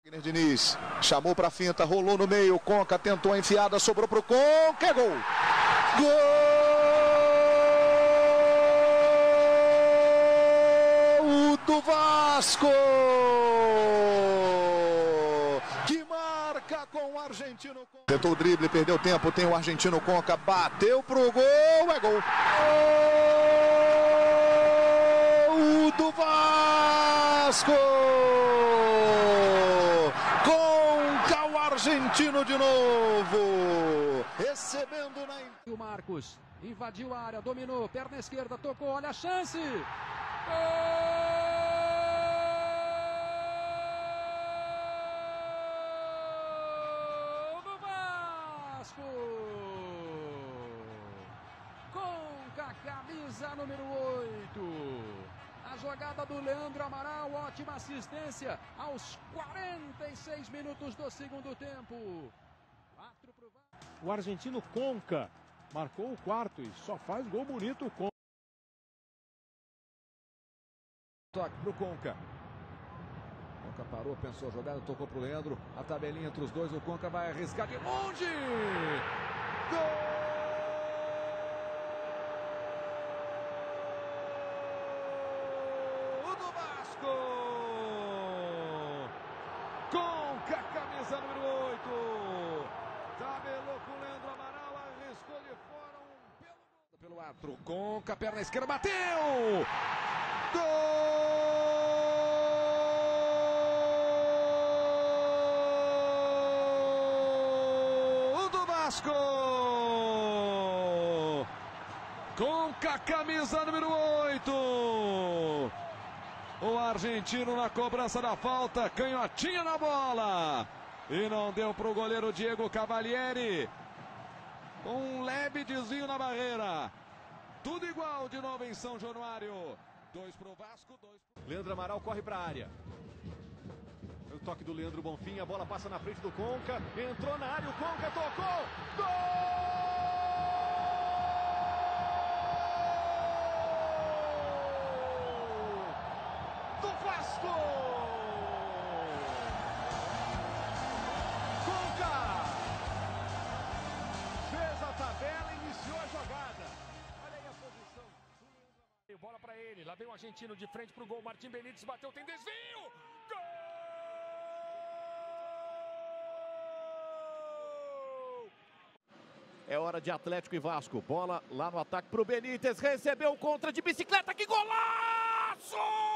Diniz chamou para finta, rolou no meio, Conca tentou a enfiada, sobrou pro Conca, é gol! Gol do Vasco! Que marca com o argentino. Tentou o drible, perdeu tempo, tem o argentino Conca, bateu pro gol, é gol! Gol do Vasco! Conca, o argentino de novo, recebendo na... O Marcos invadiu a área, dominou, perna esquerda, tocou, olha a chance! Gol do Vasco! Conca, camisa número 8. A jogada do Leandro Amaral, ótima assistência aos 46 minutos do segundo tempo. O argentino Conca marcou o quarto e só faz gol bonito. Toque pro Conca. Conca parou, pensou a jogada, tocou pro Leandro. A tabelinha entre os dois, o Conca vai arriscar de longe. Gol! Conca, camisa número 8. Tabelou com o Leandro Amaral, arriscou de fora pelo árbitro. Conca, perna esquerda, bateu! Gol do Vasco! Conca, camisa número 8. O argentino na cobrança da falta, canhotinha na bola. E não deu para o goleiro Diego Cavalieri. Um leve desvio na barreira. Tudo igual de novo em São Januário. 2 para o Vasco, 2 para o... Leandro Amaral corre para a área. O toque do Leandro Bonfim, a bola passa na frente do Conca. Entrou na área, o Conca tocou. Gol! Vasco! Conca! Fez a tabela e iniciou a jogada. Olha aí a posição. Bola para ele, lá vem o argentino de frente pro gol. Martim Benítez bateu, tem desvio! Gol! É hora de Atlético e Vasco. Bola lá no ataque pro Benítez. Recebeu contra de bicicleta. Que golaço!